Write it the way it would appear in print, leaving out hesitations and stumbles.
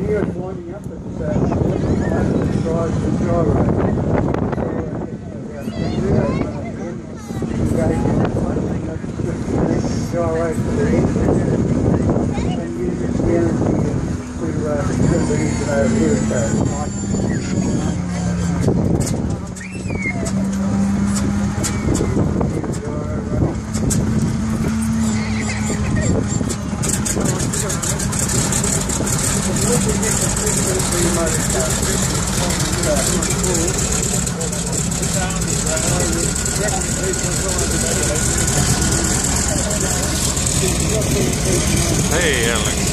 here it's winding up, but it drives the gyro. Gyro to the engine and uses the energy to send the engine over here. Hey, Ellen.